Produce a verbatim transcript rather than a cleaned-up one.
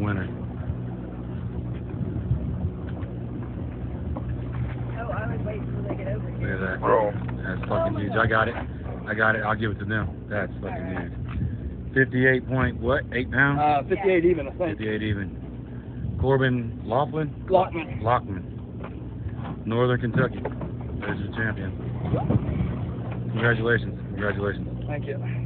winner. Oh, I was waiting till they get over Look here. at that. Bro. That's fucking huge. I got it. I got it. I'll give it to them. That's fucking huge. fifty-eight point what? Eight pounds? Uh, fifty-eight even, I think. fifty-eight even. Corbin Laughlin? Lockman. Lockman. Northern Kentucky. There's your champion. Congratulations. Congratulations. Thank you.